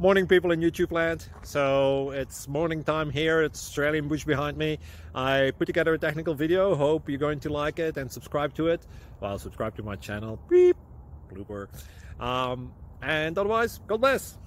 Morning, people in YouTube land. So it's morning time here. It's Australian bush behind me. I put together a technical video. Hope you're going to like it and subscribe to it. Well, subscribe to my channel. Beep, blooper. And otherwise, God bless.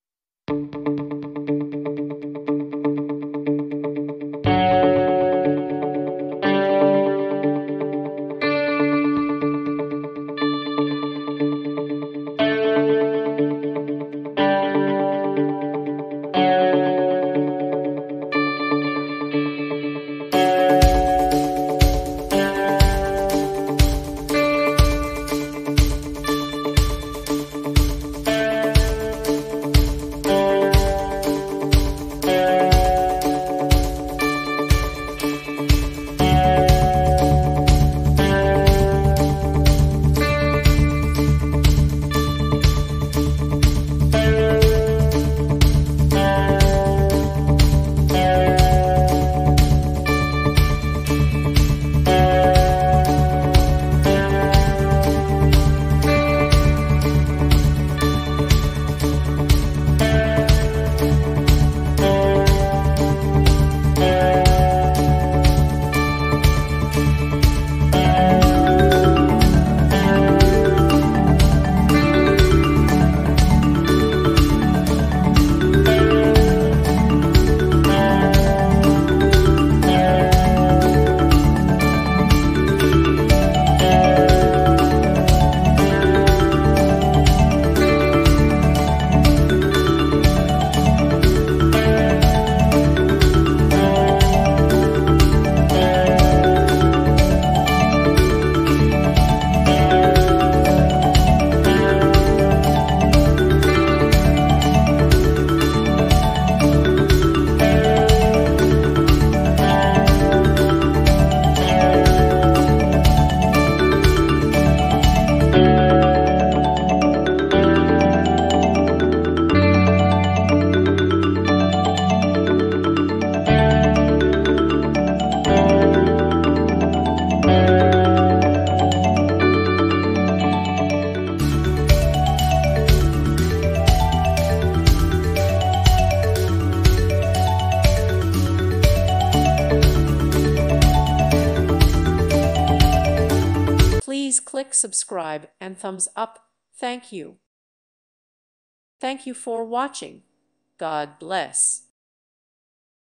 Please click subscribe and thumbs up. Thank you. Thank you for watching. God bless.